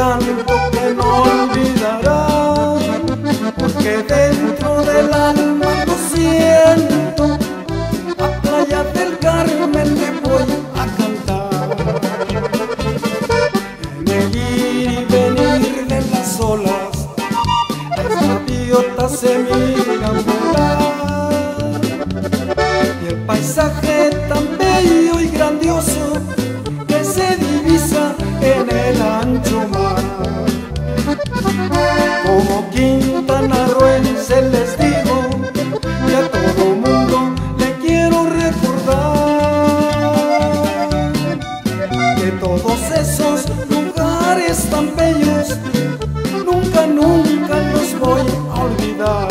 canto que no olvidará, porque dentro del alma lo siento. A Playa del Carmen te voy a cantar. En el ir y venir de las olas, las gaviotas se miran volar, y el paisaje tan bello y grandioso que se divisa en el ancho mar. Como Quintana Roo se les digo, y a todo mundo le quiero recordar que todos esos lugares tan bellos nunca, nunca los voy a olvidar.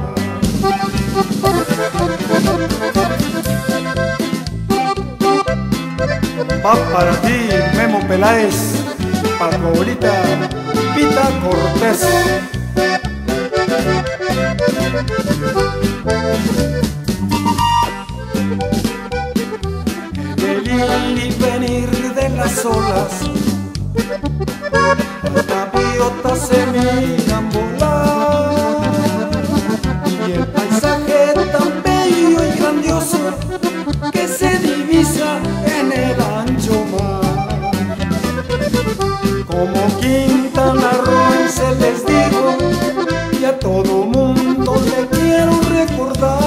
Va para ti, Memo Peláez, para tu abuelita Pita Cortés. En el ir y venir de las olas, las gaviotas se miran volar, y el paisaje tan bello y grandioso que se divisa en el ancho mar. Como Quintana Roo se les digo, y a todo mundo le quiero recordar